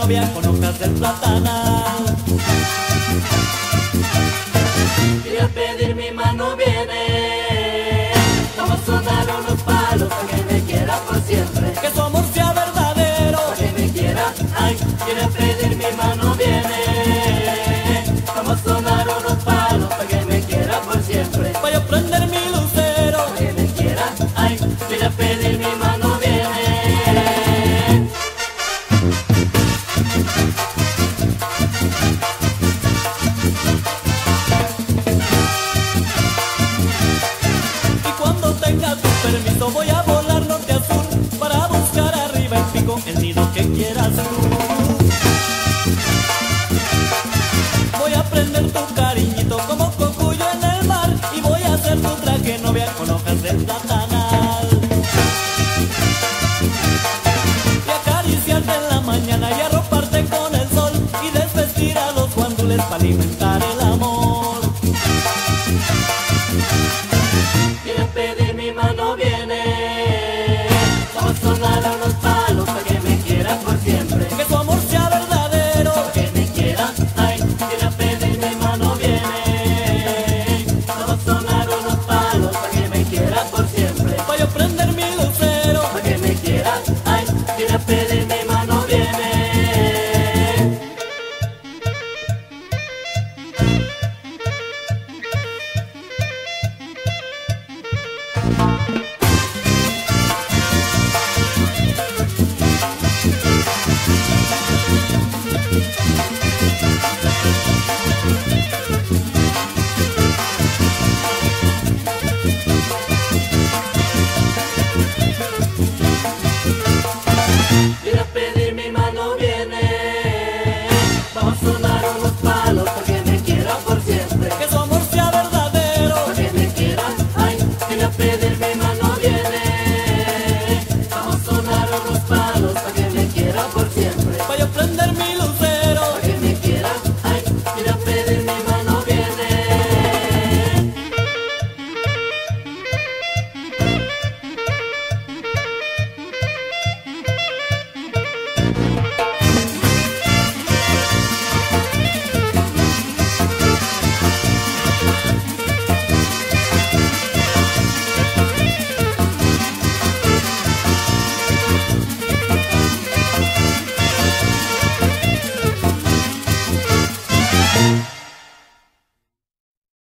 novia con hojas del platanal. Quería pedir mi mano viene, vamos a sonar unos palos para que me quiera por siempre. Que su amor sea verdadero, Para que me quiera, ay, quiere pedir mi mano viene, vamos a sonar unos palos para que me quiera por siempre. voy a prender mi lucero. Para que me quiera, ay, quiere pedir mi mano viene. Y cuando tenga tu permiso voy a volar norte a sur para buscar arriba el pico, el nido que quieras tú. Voy a prender tu cariñito como cocuyo en el mar y voy a hacer tu traje novia con hojas de platanal. Y acariciarte en la mañana y arroparte con el sol y desvestir a los guandules para alimentar